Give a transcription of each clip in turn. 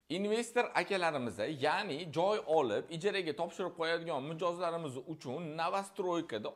Investor akalarimiz, ya'ni joy olib, ijaraga topshirib qo'yadigan mijozlarimiz uchun Novostroykada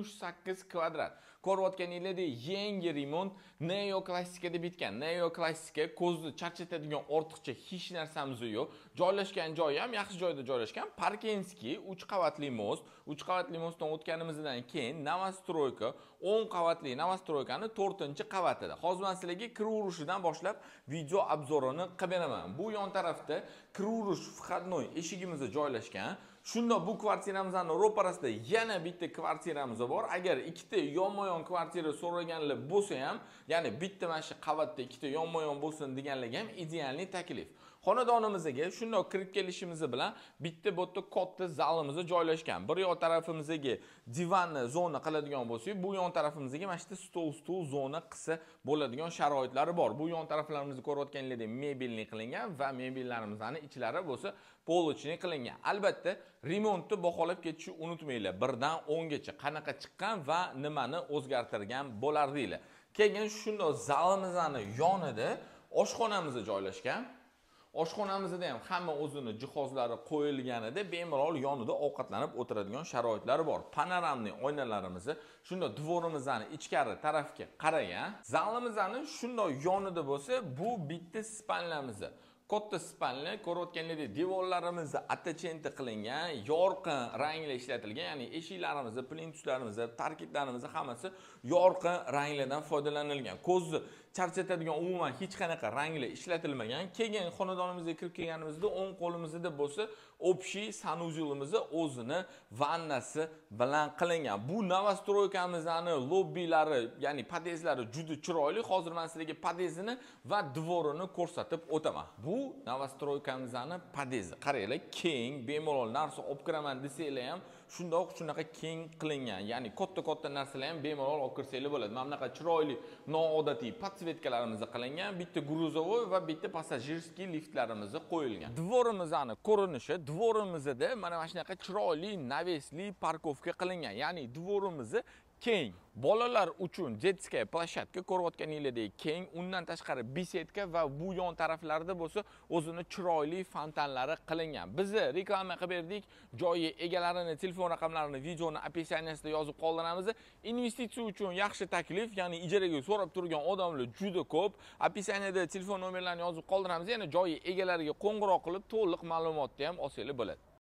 68 kvadrat. Ko'rayotganingizdek, yangi remont neoklassikada bitgan. Neoklasika ko'zni charchatadigan ortiqcha hech narsamiz yo'q. Joylashgan joyi ham yaxshi joyda joylashgan. Parkinskiy 3 qavatli most. 3 qavatli mostdan o'tganimizdan keyin Novostroyka 10 qavatli Novostroykani 4-qavatida. Hozir men sizlarga kiraverishidan boshlab video obzorini qilib beraman. Bu yon tarafda kiruverish vходной eshigimiz joylashgan. Shunda bu kvartiramizning ro'parasida yana bitta kvartiramiz bor. Agar ikkita yonma-yon kvartira so'raganlar bo'lsa ham, ya'ni bitta mana shu qavatda ikkita yonma-yon bo'lsin deganligi ham idealniy taklif. Xonadonimizga shundoq kirib kelishimiz bilan bitta bo'tda katta zalimiz joylashgan. Bir yon tarafimizga divanni zona qiladigan bo'lsak, bu yon tarafimizga mana shu stol zona qilsa bo'ladigan sharoitlari bor. Bu yon taraflarimizni ko'rayotganinglardek mebelli qilingan va mebellarimizning ichlari bo'lsa polочный qilingan. Albatta, remontni baholab ketishni unutmanglar. 1 dan 10 gacha qanaqa chiqqan va nimani o'zgartirgan bo'lardinglar. Keyin shundoq zalimizning yonida oshxonamiz joylashgan. Oshxonamizda ham hamma o'zini jihozlari qo'yilganida bemalol yonida ovqatlanib o'tiradigan sharoitlari bor. Panoramli oynalarimiz shundoq dvorimizning ichkari tarafga qaragan. Zalimizning shundoq yonida bo'lsa, bu bitta spalnamiz. Katta spalni ko'rayotganingizda devorlarimiz attachenti qilingan, yorqin ranglar ishlatilgan, ya'ni eshiklarimiz, plintuslarimiz, parketlarimiz hammasi yorqin ranglardan foydalanilgan. Ko'zni charchatadigan umuman hech qanaqa ranglar ishlatilmagan. Keyin xonadonimizga kirib kelganimizda o'ng qo'limizda bo'lsa, общий sanuzelimiz o'zini vannasi bilan qilingan. Bu Novostroykamizning lobbilari, ya'ni podyezdlari juda chiroyli. Hozir men sizlarga podyezdini va dvorini ko'rsatib o'taman. Bu Novostroykamizning podyezdi. Qaranglar, keng, bemalol narsa olib kiraman desanglar ham shunaqa keng qilingan. Ya'ni katta narsalar ham bemalol olib kirsanglar bo'ladi. Mana bunaqa chiroyli, noodatiy podsvetkalarimiz qilingan, bitta gruzovoy va bitta passajirskiy liftlarimiz qo'yilgan. Dvorimizning ko'rinishi, dvorimizda mana shunaqa chiroyli navesli parkovka qilingan. Ya'ni dvorimiz keng. Bolalar uchun детская площадка ko'rayotganinglardek keng, undan tashqari besetka va bu yon taraflarda bo'lsa o'zini chiroyli fontanlari qilingan. Biz reklama qilib berdik. Joyi egalarini, telefon raqamlarini videoni описаниесida yozib qoldiramiz. Investitsiya uchun yaxshi taklif, ya'ni ijaraga so'rab turgan odamlar juda ko'p. Описаниеda telefon nomerlarini yozib qoldiramiz. Yana joyi egalariga qo'ng'iroq qilib to'liq ma'lumotni ham olsanglar bo'ladi.